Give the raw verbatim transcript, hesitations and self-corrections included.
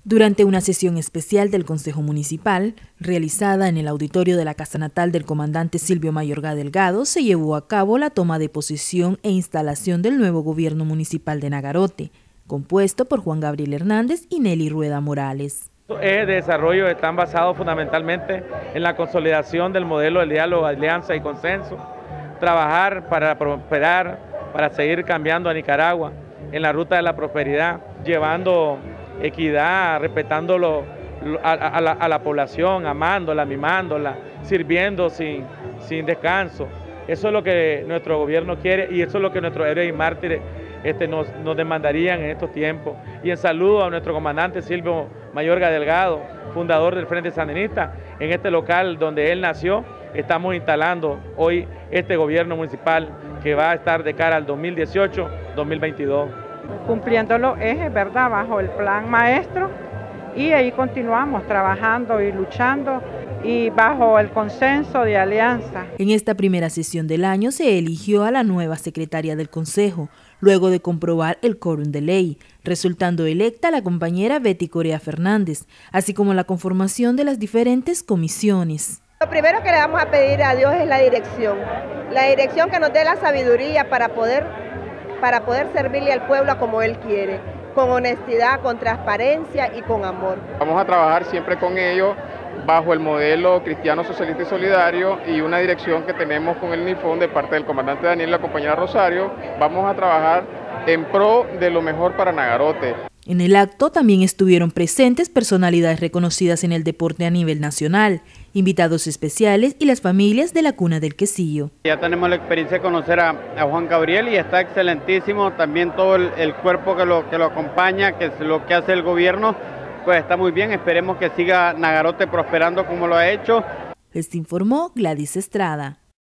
Durante una sesión especial del Consejo Municipal, realizada en el auditorio de la casa natal del comandante Silvio Mayorga Delgado, se llevó a cabo la toma de posesión e instalación del nuevo gobierno municipal de Nagarote, compuesto por Juan Gabriel Hernández y Nelly Rueda Morales. Los ejes de desarrollo están basados fundamentalmente en la consolidación del modelo de diálogo, alianza y consenso, trabajar para prosperar, para seguir cambiando a Nicaragua en la ruta de la prosperidad, llevando equidad, respetando lo, a, a, la, a la población, amándola, mimándola, sirviendo sin, sin descanso. Eso es lo que nuestro gobierno quiere y eso es lo que nuestros héroes y mártires este, nos, nos demandarían en estos tiempos. Y en saludo a nuestro comandante Silvio Mayorga Delgado, fundador del Frente Sandinista, en este local donde él nació, estamos instalando hoy este gobierno municipal que va a estar de cara al dos mil dieciocho dos mil veintidós. Cumpliendo los ejes, ¿verdad?, bajo el plan maestro, y ahí continuamos trabajando y luchando y bajo el consenso de alianza. En esta primera sesión del año se eligió a la nueva secretaria del Consejo, luego de comprobar el quórum de ley, resultando electa la compañera Betty Corea Fernández, así como la conformación de las diferentes comisiones. Lo primero que le vamos a pedir a Dios es la dirección, la dirección que nos dé la sabiduría para poder para poder servirle al pueblo como Él quiere, con honestidad, con transparencia y con amor. Vamos a trabajar siempre con ellos bajo el modelo cristiano, socialista y solidario y una dirección que tenemos con el NIFON de parte del comandante Daniel y la compañera Rosario. Vamos a trabajar en pro de lo mejor para Nagarote. En el acto también estuvieron presentes personalidades reconocidas en el deporte a nivel nacional, invitados especiales y las familias de la Cuna del Quesillo. Ya tenemos la experiencia de conocer a, a Juan Gabriel y está excelentísimo, también todo el, el cuerpo que lo, que lo acompaña, que es lo que hace el gobierno, pues está muy bien, esperemos que siga Nagarote prosperando como lo ha hecho. Les informó Gladys Estrada.